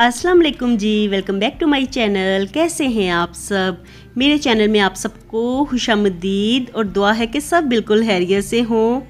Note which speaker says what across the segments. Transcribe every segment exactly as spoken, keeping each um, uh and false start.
Speaker 1: अस्सलाम वालेकुम जी, welcome back to my channel. कैसे हैं आप सब? मेरे चैनल में आप सबको खुशामदीद और दुआ है कि सब बिल्कुल खैरियत से हों।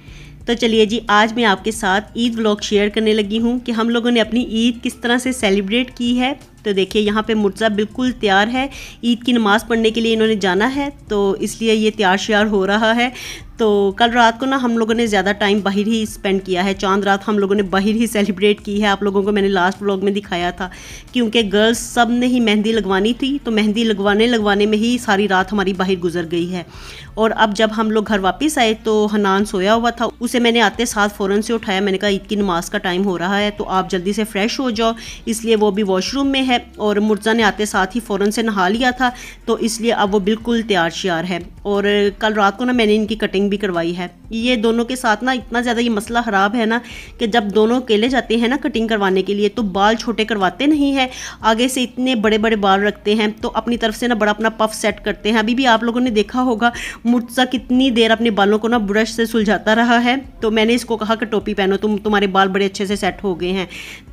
Speaker 1: तो चलिए जी, आज मैं आपके साथ ईद व्लॉग शेयर करने लगी हूँ कि हम लोगों ने अपनी ईद किस तरह से सेलिब्रेट की है। तो देखिए यहाँ पे मुर्जा बिल्कुल तैयार है, ईद की नमाज़ पढ़ने के लिए इन्होंने जाना है, तो इसलिए ये तैयार श्यार हो रहा है। तो कल रात को ना हम लोगों ने ज़्यादा टाइम बाहर ही स्पेंड किया है, चांद रात हम लोगों ने बाहर ही सेलिब्रेट की है। आप लोगों को मैंने लास्ट व्लॉग में दिखाया था, क्योंकि गर्ल्स सब ने ही मेहंदी लगवानी थी, तो मेहंदी लगवाने लगवाने में ही सारी रात हमारी बाहर गुजर गई है। और अब जब हम लोग घर वापस आए तो हनान सोया हुआ था, उसे मैंने आते साथ फ़ौरन से उठाया। मैंने कहा ईद की नमाज़ का टाइम हो रहा है, तो आप जल्दी से फ़्रेश हो जाओ, इसलिए वो भी वॉशरूम में है। और मुर्जा ने आते साथ ही फ़ौरन से नहा लिया था, तो इसलिए अब वो बिल्कुल तैयार श्यार है। और कल रात को ना मैंने इनकी कटिंग भी करवाई है। ये दोनों के साथ ना इतना ज़्यादा ये मसला ख़राब है ना कि जब दोनों अकेले जाते हैं ना कटिंग करवाने के लिए, तो बाल छोटे करवाते नहीं है, आगे से इतने बड़े बड़े बाल रखते हैं, तो अपनी तरफ से ना बड़ा अपना पफ सेट करते हैं। अभी भी आप लोगों ने देखा होगा मुर्जा कितनी देर अपने बालों को ना ब्रश से सुलझाता रहा है। तो मैंने इसको कहा कि टोपी पहनो, तुम तुम्हारे बाल बड़े अच्छे से सेट हो गए हैं।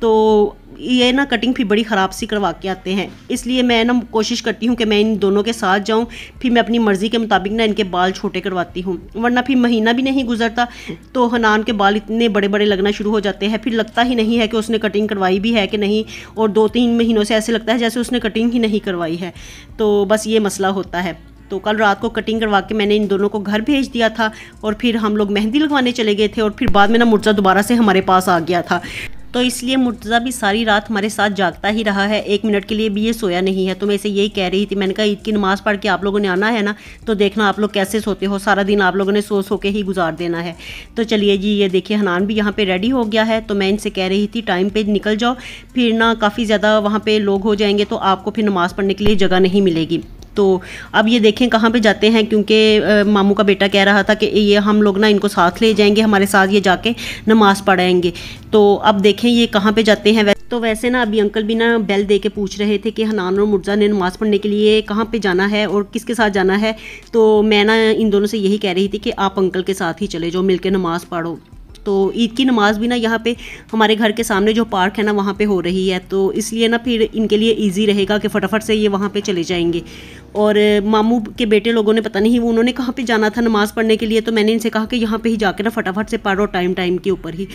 Speaker 1: तो ये ना कटिंग फिर बड़ी ख़राब सी करवा के आते हैं, इसलिए मैं ना कोशिश करती हूँ कि मैं इन दोनों के साथ जाऊँ, फिर मैं अपनी मर्ज़ी के मुताबिक ना इनके बाल छोटे करवाती हूँ, वरना फिर महीना भी नहीं गुजरता तो हनान के बाल इतने बड़े बड़े लगना शुरू हो जाते हैं, फिर लगता ही नहीं है कि उसने कटिंग करवाई भी है कि नहीं, और दो तीन महीनों से ऐसे लगता है जैसे उसने कटिंग ही नहीं करवाई है। तो बस ये मसला होता है। तो कल रात को कटिंग करवा के मैंने इन दोनों को घर भेज दिया था, और फिर हम लोग मेहंदी लगवाने चले गए थे, और फिर बाद में ना मुर्जा दोबारा से हमारे पास आ गया था, तो इसलिए मुर्जा भी सारी रात हमारे साथ जागता ही रहा है, एक मिनट के लिए भी ये सोया नहीं है। तो मैं इसे यही कह रही थी, मैंने कहा ईद की नमाज़ पढ़ के आप लोगों ने आना है ना, तो देखना आप लोग कैसे सोते हो, सारा दिन आप लोगों ने सो सो के ही गुजार देना है। तो चलिए जी, ये देखिए हनान भी यहाँ पे रेडी हो गया है। तो मैं इनसे कह रही थी टाइम पे निकल जाओ, फिर ना काफ़ी ज़्यादा वहाँ पे लोग हो जाएंगे, तो आपको फिर नमाज़ पढ़ने के लिए जगह नहीं मिलेगी। तो अब ये देखें कहाँ पे जाते हैं, क्योंकि मामू का बेटा कह रहा था कि ये हम लोग ना इनको साथ ले जाएंगे, हमारे साथ ये जाके नमाज़ पढ़ाएंगे। तो अब देखें ये कहाँ पे जाते हैं। तो वैसे ना अभी अंकल भी ना बेल दे के पूछ रहे थे कि हनान और मुर्जा ने नमाज़ पढ़ने के लिए कहाँ पे जाना है और किसके साथ जाना है। तो मैं ना इन दोनों से यही कह रही थी कि आप अंकल के साथ ही चले जाओ, मिल के नमाज़ पढ़ो। तो ईद की नमाज़ भी ना यहाँ पे हमारे घर के सामने जो पार्क है ना वहाँ पे हो रही है, तो इसलिए ना फिर इनके लिए इजी रहेगा कि फटाफट से ये वहाँ पे चले जाएंगे। और मामू के बेटे लोगों ने पता नहीं उन्होंने कहाँ पे जाना था नमाज़ पढ़ने के लिए, तो मैंने इनसे कहा कि यहाँ पे ही जाके ना फटाफट से पढ़ो, टाइम टाइम के ऊपर ही।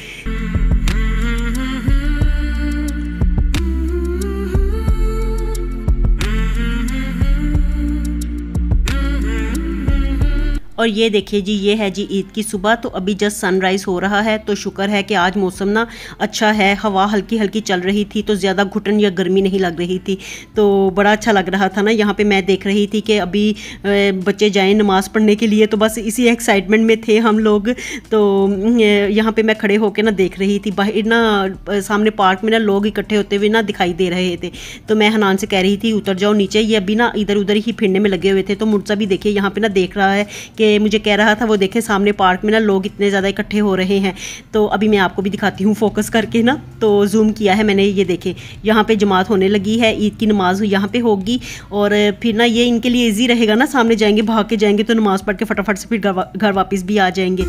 Speaker 1: और ये देखिए जी, ये है जी ईद की सुबह। तो अभी जस्ट सनराइज़ हो रहा है, तो शुक्र है कि आज मौसम ना अच्छा है, हवा हल्की हल्की चल रही थी, तो ज़्यादा घुटन या गर्मी नहीं लग रही थी, तो बड़ा अच्छा लग रहा था ना। यहाँ पे मैं देख रही थी कि अभी बच्चे जाएं नमाज़ पढ़ने के लिए, तो बस इसी एक्साइटमेंट में थे हम लोग। तो यहाँ पे मैं खड़े होकर ना देख रही थी, बाहर ना सामने पार्क में ना लोग इकट्ठे होते हुए ना दिखाई दे रहे थे। तो मैं हनान से कह रही थी उतर जाओ नीचे, ये अभी ना इधर उधर ही फिरने में लगे हुए थे। तो मुर्जा भी देखिए यहाँ पे ना देख रहा है कि मुझे कह रहा था, वो देखे सामने पार्क में ना लोग इतने ज़्यादा इकट्ठे हो रहे हैं। तो अभी मैं आपको भी दिखाती हूँ फोकस करके ना, तो जूम किया है मैंने, ये देखे यहाँ पे जमात होने लगी है, ईद की नमाज यहाँ पे होगी। और फिर ना ये इनके लिए इजी रहेगा ना, सामने जाएंगे, भाग के जाएंगे, तो नमाज़ पढ़ के फटाफट से फिर घर वापस भी आ जाएंगे।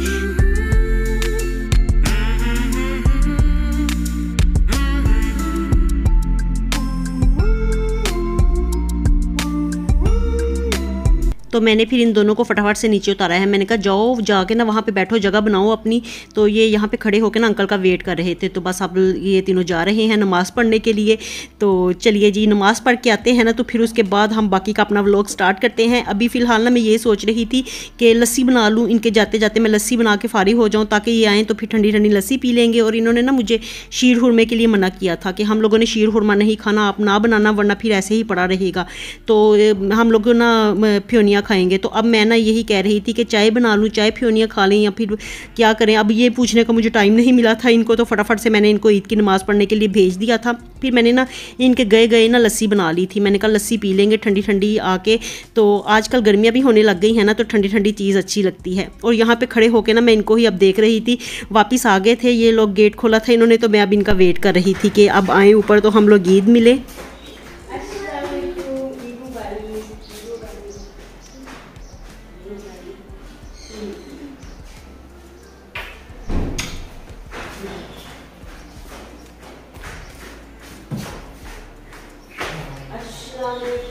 Speaker 1: तो मैंने फिर इन दोनों को फटाफट से नीचे उतारा है। मैंने कहा जाओ, जाके ना वहाँ पे बैठो, जगह बनाओ अपनी। तो ये यहाँ पे खड़े होकर ना अंकल का वेट कर रहे थे। तो बस अब ये तीनों जा रहे हैं नमाज़ पढ़ने के लिए। तो चलिए जी, नमाज़ पढ़ के आते हैं ना, तो फिर उसके बाद हम बाकी का अपना व्लॉग स्टार्ट करते हैं। अभी फ़िलहाल ना मैं ये सोच रही थी कि लस्सी बना लूँ, इनके जाते जाते मैं लस्सी बना के फारिग हो जाऊँ, ताकि ये आएँ तो फिर ठंडी ठंडी लस्सी पी लेंगे। और इन्होंने ना मुझे शीर हुरमे के लिए मना किया था कि हम लोगों ने शीर हुरमा नहीं खाना, आप ना बनाना, वरना फिर ऐसे ही पड़ा रहेगा। तो हम लोग ना फ्योनिया खाएंगे। तो अब मैं ना यही कह रही थी कि चाय बना लूँ, चाय फ्योनिया खा लें, या फिर क्या करें। अब ये पूछने का मुझे टाइम नहीं मिला था इनको, तो फटाफट से मैंने इनको ईद की नमाज़ पढ़ने के लिए भेज दिया था। फिर मैंने ना इनके गए गए ना लस्सी बना ली थी। मैंने कहा लस्सी पी लेंगे ठंडी ठंडी आके। तो आजकल गर्मियाँ भी होने लग गई हैं ना, तो ठंडी ठंडी चीज़ अच्छी लगती है। और यहाँ पे खड़े होके ना मैं इनको ही अब देख रही थी। वापस आ गए थे ये लोग, गेट खोला था इन्होंने, तो मैं अब इनका वेट कर रही थी कि अब आए ऊपर तो हम लोग ईद मिले।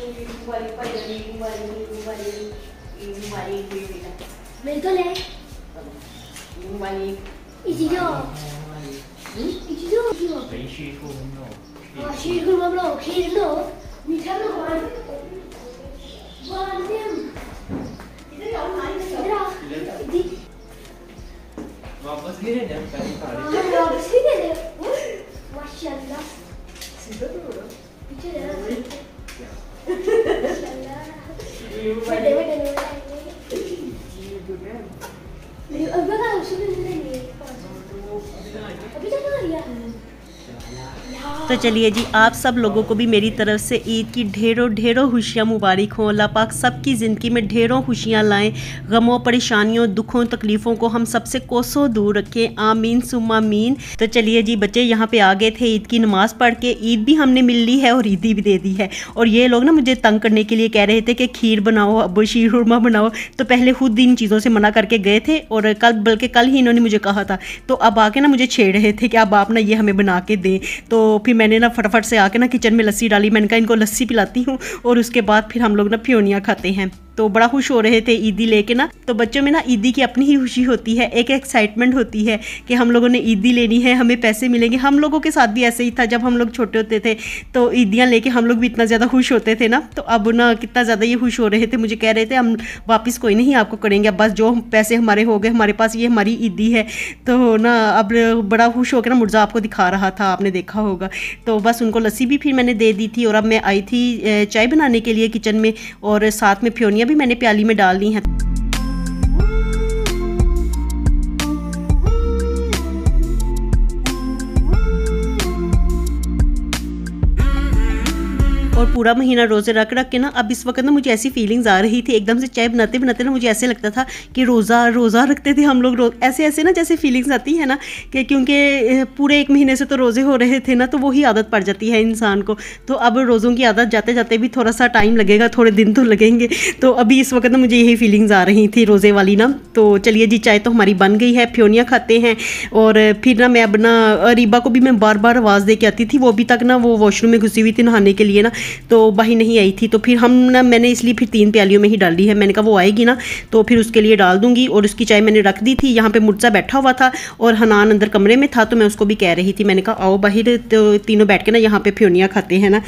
Speaker 2: मेरे को ले इसी जो इसी जो इसी 아, 시골 먹으러 길로 미ठा로 반 반님 इधर आओ इधर इधर
Speaker 3: वापस गिरे ना कहीं पारे
Speaker 2: हाँ वापस ही दे दे माशाल्लाह
Speaker 3: सीधा तो बोलो
Speaker 2: पीछे दे माशाल्लाह बड़े बड़े नहीं अब बता उसमें नहीं अभी तक नहीं आया
Speaker 1: तो चलिए जी, आप सब लोगों को भी मेरी तरफ से ईद की ढेरों ढेरों खुशियाँ मुबारक हों। अल्लाह पाक सबकी ज़िंदगी में ढेरों खुशियाँ लाएं, गमों परेशानियों दुखों तकलीफ़ों को हम सबसे कोसों दूर रखें, आमीन सुम्मा मीन। तो चलिए जी, बच्चे यहाँ पे आ गए थे ईद की नमाज़ पढ़ के। ईद भी हमने मिल ली है और ईदी भी दे दी है। और ये लोग ना मुझे तंग करने के लिए कह रहे थे कि खीर बनाओ, अब शीरहुरमा बनाओ। तो पहले खुद इन चीज़ों से मना करके गए थे और कल बल्कि कल ही इन्होंने मुझे कहा था। तो अब आके ना मुझे छेड़ रहे थे कि अब आप ना ये हमें बना के दें। तो फिर मैंने ना फटाफट से आके ना किचन में लस्सी डाली। मैंने कहा इनको लस्सी पिलाती हूँ और उसके बाद फिर हम लोग ना फ्योनियाँ खाते हैं। तो बड़ा खुश हो रहे थे ईदी लेके ना। तो बच्चों में ना ईदी की अपनी ही खुशी होती है, एक एक्साइटमेंट होती है कि हम लोगों ने ईदी लेनी है, हमें पैसे मिलेंगे। हम लोगों के साथ भी ऐसे ही था जब हम लोग छोटे होते थे, तो ईदियाँ लेके हम लोग भी इतना ज़्यादा खुश होते थे ना। तो अब ना कितना ज़्यादा ये खुश हो रहे थे, मुझे कह रहे थे हम वापस कोई नहीं आपको करेंगे, अब बस जो पैसे हमारे हो गए हमारे पास, ये हमारी ईदी है। तो ना अब बड़ा खुश होकर ना मुर्जा आपको दिखा रहा था, आपने देखा होगा। तो बस उनको लस्सी भी फिर मैंने दे दी थी और अब मैं आई थी चाय बनाने के लिए किचन में, और साथ में फ्योनियाँ भी मैंने प्याली में डाल दी हैं। और पूरा महीना रोज़े रख रख के ना अब इस वक्त ना मुझे ऐसी फीलिंग्स आ रही थी, एकदम से चाय बनाते बनाते ना मुझे ऐसे लगता था कि रोज़ा रोज़ा रखते थे हम लोग। रो ऐसे ऐसे ना जैसे फीलिंग्स आती है ना कि क्योंकि पूरे एक महीने से तो रोज़े हो रहे थे ना, तो वही आदत पड़ जाती है इंसान को। तो अब रोज़ों की आदत जाते जाते भी थोड़ा सा टाइम लगेगा, थोड़े दिन तो लगेंगे। तो अभी इस वक्त ना मुझे यही फीलिंग्स आ रही थी रोज़े वाली ना। तो चलिए जी, चाय तो हमारी बन गई है, फ्योनियाँ खाते हैं। और फिर ना मैं अब ना अरीबा को भी मैं बार बार आवाज़ दे के आती थी, वो अभी तक ना वो वॉशरूम में घुसी हुई थी नहाने के लिए ना, तो बाही नहीं आई थी। तो फिर हम ना मैंने इसलिए फिर तीन प्यालियों में ही डाल दी है। मैंने कहा वो आएगी ना तो फिर उसके लिए डाल दूंगी। और उसकी चाय मैंने रख दी थी। यहाँ पे मुर्जा बैठा हुआ था और हनान अंदर कमरे में था, तो मैं उसको भी कह रही थी, मैंने कहा आओ बाहर, तो तीनों बैठ के ना यहाँ पे फ्योनियाँ खाते हैं ना।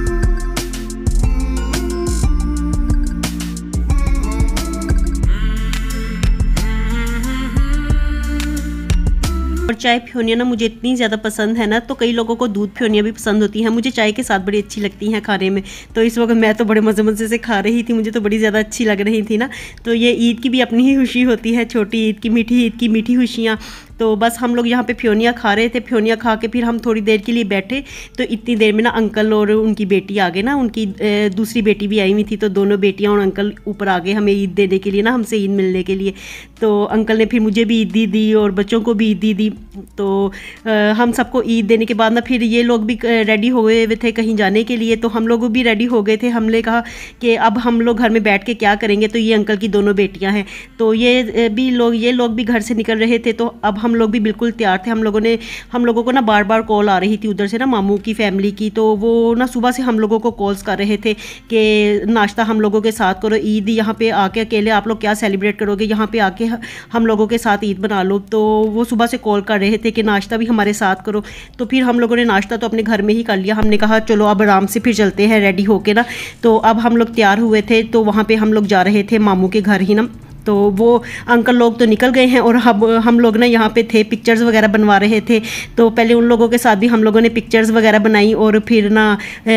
Speaker 1: और चाय फ्योनियाँ ना मुझे इतनी ज़्यादा पसंद है ना, तो कई लोगों को दूध फ्योनियाँ भी पसंद होती हैं, मुझे चाय के साथ बड़ी अच्छी लगती हैं खाने में। तो इस वक्त मैं तो बड़े मज़े मज़े से खा रही थी, मुझे तो बड़ी ज़्यादा अच्छी लग रही थी ना। तो ये ईद की भी अपनी ही खुशी होती है, छोटी ईद की मीठी ईद की मीठी खुशियाँ। तो बस हम लोग यहाँ पे फ्योनियाँ खा रहे थे। फ्योनियाँ खा के फिर हम थोड़ी देर के लिए बैठे, तो इतनी देर में ना अंकल और उनकी बेटी आ गए ना, उनकी दूसरी बेटी भी आई हुई थी। तो दोनों बेटियाँ और अंकल ऊपर आ गए हमें ईद देने के लिए ना, हमसे ईद मिलने के लिए। तो अंकल ने फिर मुझे भी ईद दी दी और बच्चों को भी ईद दी दी। तो आ, हम सबको ईद देने के बाद ना फिर ये लोग भी रेडी हो गए थे कहीं जाने के लिए, तो हम लोग भी रेडी हो गए थे। हमने कहा कि अब हम लोग घर में बैठ के क्या करेंगे। तो ये अंकल की दोनों बेटियाँ हैं, तो ये भी लोग ये लोग भी घर से निकल रहे थे। तो अब हम लोग भी बिल्कुल तैयार थे। हम लोगों ने हम लोगों को ना बार बार कॉल आ रही थी उधर से ना, मामू की फैमिली की। तो वो ना सुबह से हम लोगों को कॉल्स कर रहे थे कि नाश्ता हम लोगों के साथ करो, ईद यहाँ पे आके अकेले आप लोग क्या सेलिब्रेट करोगे, यहाँ पे आके हम लोगों के साथ ईद बना लो। तो वो सुबह से कॉल कर रहे थे कि नाश्ता भी हमारे साथ करो। तो फिर हम लोगों ने नाश्ता तो अपने घर में ही कर लिया। हमने कहा चलो अब आराम से फिर चलते हैं रेडी होके ना। तो अब हम लोग तैयार हुए थे, तो वहाँ पे हम लोग जा रहे थे मामू के घर ही ना। तो वो अंकल लोग तो निकल गए हैं और हम हम लोग ना यहाँ पे थे, पिक्चर्स वगैरह बनवा रहे थे। तो पहले उन लोगों के साथ भी हम लोगों ने पिक्चर्स वगैरह बनाई। और फिर ना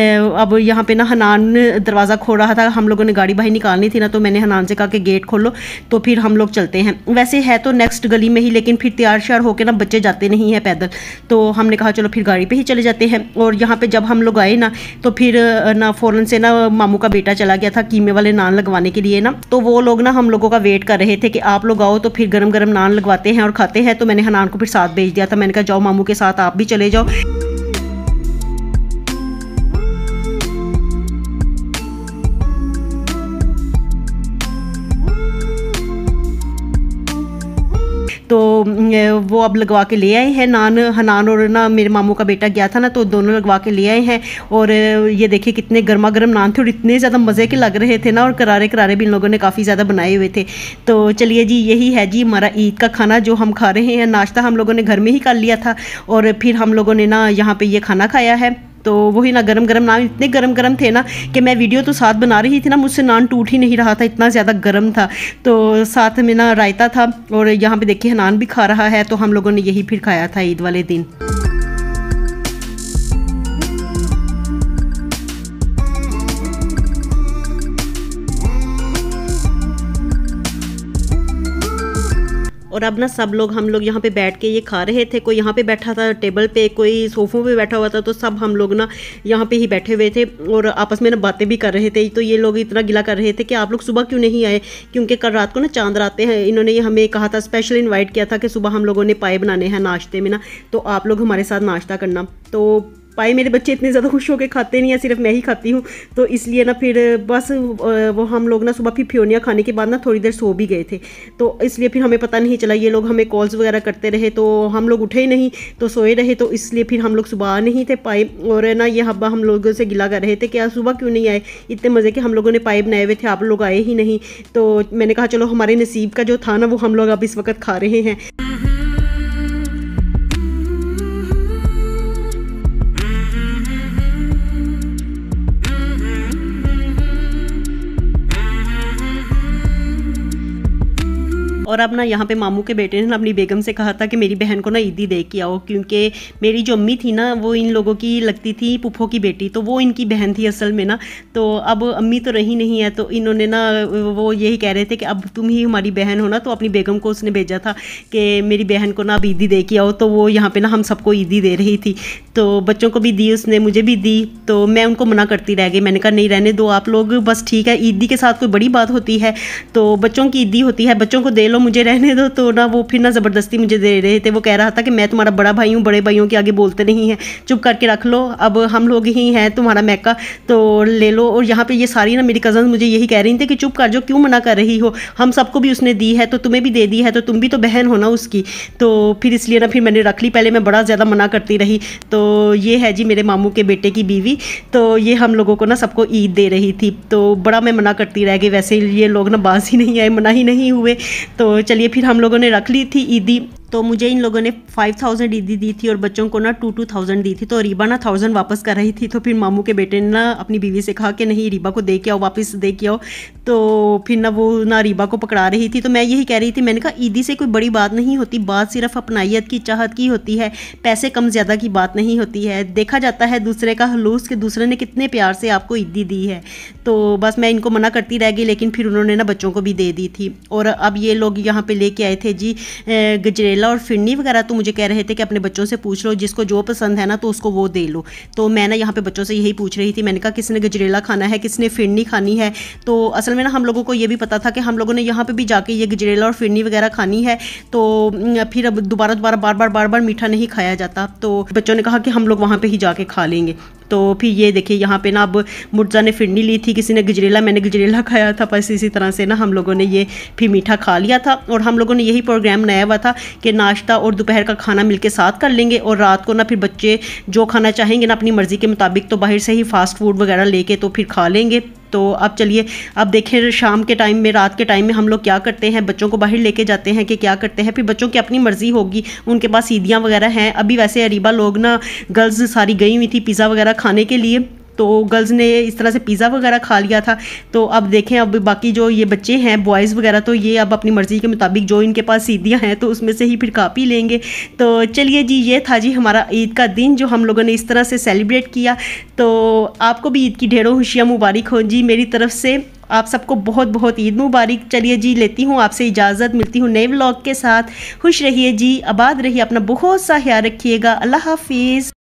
Speaker 1: अब यहाँ पे ना हनान दरवाज़ा खोल रहा था, हम लोगों ने गाड़ी बाहर निकालनी थी ना, तो मैंने हनान से कहा कि गेट खोलो, तो फिर हम लोग चलते हैं। वैसे है तो नेक्स्ट गली में ही, लेकिन फिर तैयार श्यार होकर ना बच्चे जाते नहीं हैं पैदल। तो हमने कहा चलो फिर गाड़ी पर ही चले जाते हैं। और यहाँ पर जब हम लोग आए ना, तो फिर ना फ़ौरन से ना मामू का बेटा चला गया था कीमे वाले नान लगवाने के लिए ना। तो वो लोग ना हम लोगों का वेट कर रहे थे कि आप लोग आओ तो फिर गरम गरम नान लगवाते हैं और खाते हैं। तो मैंने हनान को फिर साथ भेज दिया था, मैंने कहा जाओ मामू के साथ आप भी चले जाओ। तो वो अब लगवा के ले आए हैं नान। हनान और ना मेरे मामू का बेटा गया था ना, तो दोनों लगवा के ले आए हैं। और ये देखिए कितने गर्मा गर्म नान थे और इतने ज़्यादा मज़े के लग रहे थे ना, और करारे करारे भी इन लोगों ने काफ़ी ज़्यादा बनाए हुए थे। तो चलिए जी, यही है जी हमारा ईद का खाना जो हम खा रहे हैं। नाश्ता हम लोगों ने घर में ही कर लिया था और फिर हम लोगों ने ना यहाँ पे ये खाना खाया है। तो वही ना गरम गरम नान इतने गरम गरम थे ना कि मैं वीडियो तो साथ बना रही थी ना, मुझसे नान टूट ही नहीं रहा था, इतना ज़्यादा गरम था। तो साथ में ना रायता था और यहाँ पे देखिए नान भी खा रहा है। तो हम लोगों ने यही फिर खाया था ईद वाले दिन। और अब ना सब लोग हम लोग यहाँ पे बैठ के ये खा रहे थे। कोई यहाँ पे बैठा था टेबल पे, कोई सोफ़ों पे बैठा हुआ था। तो सब हम लोग ना यहाँ पे ही बैठे हुए थे और आपस में ना बातें भी कर रहे थे। तो ये लोग इतना गिला कर रहे थे कि आप लोग सुबह क्यों नहीं आए, क्योंकि कल रात को ना चांद रातें हैं। इन्होंने ये हमें कहा था, स्पेशल इन्वाइट किया था कि सुबह हम लोगों ने पाए बनाने हैं नाश्ते में ना, तो आप लोग हमारे साथ नाश्ता करना। तो पाए मेरे बच्चे इतने ज़्यादा खुश होकर खाते नहीं है, सिर्फ मैं ही खाती हूँ। तो इसलिए ना फिर बस वो हम लोग ना सुबह फिर फ्योनिया खाने के बाद ना थोड़ी देर सो भी गए थे। तो इसलिए फिर हमें पता नहीं चला, ये लोग हमें कॉल्स वगैरह करते रहे तो हम लोग उठे ही नहीं, तो सोए रहे। तो इसलिए फिर हम लोग सुबह आ नहीं थे पाए। और ना ये हब्बा हम लोगों से गिला कर रहे थे कि यार सुबह क्यों नहीं आए, इतने मज़े के हम लोगों ने पाए बनाए हुए थे, आप लोग आए ही नहीं। तो मैंने कहा चलो हमारे नसीब का जो था ना वो हम लोग अब इस वक्त खा रहे हैं। और अब ना यहाँ पे मामू के बेटे ने ना अपनी बेगम से कहा था कि मेरी बहन को ना ईदी दे के आओ, क्योंकि मेरी जो अम्मी थी ना वो इन लोगों की लगती थी पुप्पो की बेटी, तो वो इनकी बहन थी असल में ना। तो अब अम्मी तो रही नहीं है, तो इन्होंने ना वो यही कह रहे थे कि अब तुम ही हमारी बहन हो ना। तो अपनी बेगम को उसने भेजा था कि मेरी बहन को ना अब ईदी दे के आओ। तो वो यहाँ पर ना हम सबको ईदी दे रही थी, तो बच्चों को भी दी उसने, मुझे भी दी। तो मैं उनको मना करती रह गई, मैंने कहा नहीं रहने दो आप लोग, बस ठीक है। ईदी के साथ कोई बड़ी बात होती है तो बच्चों की ईदी होती है, बच्चों को दे लो, मुझे रहने दो। तो ना वो फिर ना ज़बरदस्ती मुझे दे रहे थे। वो कह रहा था कि मैं तुम्हारा बड़ा भाई हूँ, बड़े भाइयों के आगे बोलते नहीं हैं, चुप करके रख लो, अब हम लोग ही हैं तुम्हारा मैका, तो ले लो। और यहाँ पे ये सारी ना मेरी कज़न मुझे यही कह रही थी कि चुप कर जो, क्यों मना कर रही हो, हम सबको भी उसने दी है तो तुम्हें भी दे दी है, तो तुम भी तो बहन हो ना उसकी। तो फिर इसलिए ना फिर मैंने रख ली। पहले मैं बड़ा ज़्यादा मना करती रही। तो ये है जी मेरे मामू के बेटे की बीवी, तो ये हम लोगों को ना सबको ईद दे रही थी। तो बड़ा मैं मना करती रह गई, वैसे ये लोग ना बाज ही नहीं आए, मना ही नहीं हुए। तो चलिए फिर हम लोगों ने रख ली थी ईदी। तो मुझे इन लोगों ने फाइव थाउजेंड ईदी दी थी और बच्चों को ना टू टू थाउजेंड दी थी। तो रीबा ना थाउजेंड वापस कर रही थी। तो फिर मामू के बेटे ने ना अपनी बीवी से कहा कि नहीं रीबा को दे के आओ, वापस दे के आओ। तो फिर ना वो ना रीबा को पकड़ा रही थी। तो मैं यही कह रही थी, मैंने कहा ईदी से कोई बड़ी बात नहीं होती, बात सिर्फ अपनाइयत की, चाहत की होती है, पैसे कम ज़्यादा की बात नहीं होती है। देखा जाता है दूसरे का हलूस के दूसरे ने कितने प्यार से आपको ईदी दी है। तो बस मैं इनको मना करती रह गई, लेकिन फिर उन्होंने ना बच्चों को भी दे दी थी। और अब ये लोग यहाँ पे लेके आए थे जी गजरेला और फिरनी वगैरह। तो मुझे कह रहे थे कि अपने बच्चों से पूछ लो, जिसको जो पसंद है ना तो उसको वो दे लो। तो मैं ना यहाँ पे बच्चों से यही पूछ रही थी, मैंने कहा किसने गजरेला खाना है, किसने फिरनी खानी है। तो असल में ना हम लोगों को ये भी पता था कि हम लोगों ने यहाँ पे भी जाके ये गजरेला और फिरनी वगैरह खानी है। तो फिर अब दोबारा दोबारा बार बार बार बार मीठा नहीं खाया जाता। तो बच्चों ने कहा कि हम लोग वहाँ पर ही जाके खा लेंगे। तो फिर ये देखिए यहाँ पे ना अब मुर्जा ने फिरनी ली थी, किसी ने गजरेला, मैंने गजरेला खाया था। बस इसी तरह से ना हम लोगों ने ये फिर मीठा खा लिया था। और हम लोगों ने यही प्रोग्राम बनाया हुआ था कि नाश्ता और दोपहर का खाना मिलके साथ कर लेंगे, और रात को ना फिर बच्चे जो खाना चाहेंगे ना अपनी मर्ज़ी के मुताबिक, तो बाहर से ही फास्ट फूड वगैरह लेके तो फिर खा लेंगे। तो अब चलिए अब देखें शाम के टाइम में, रात के टाइम में हम लोग क्या करते हैं, बच्चों को बाहर लेके जाते हैं कि क्या करते हैं। फिर बच्चों की अपनी मर्ज़ी होगी, उनके पास ईदियाँ वगैरह हैं। अभी वैसे अरीबा लोग ना गर्ल्स सारी गई हुई थी पिज़्ज़ा वगैरह खाने के लिए, तो गर्ल्स ने इस तरह से पिज़्ज़ा वगैरह खा लिया था। तो अब देखें अब बाकी जो ये बच्चे हैं बॉयज़ वगैरह, तो ये अब अपनी मर्ज़ी के मुताबिक जो इनके पास सीधियाँ हैं तो उसमें से ही फिर खा पी लेंगे। तो चलिए जी, ये था जी हमारा ईद का दिन जो हम लोगों ने इस तरह से सेलिब्रेट किया। तो आपको भी ईद की ढेरों खुशियाँ मुबारक हो जी मेरी तरफ से। आप सबको बहुत बहुत ईद मुबारक। चलिए जी, लेती हूँ आपसे इजाज़त, मिलती हूँ नए व्लॉग के साथ। खुश रहिए जी, आबाद रहिए, अपना बहुत सा ख्याल रखिएगा। अल्लाह हाफिज़।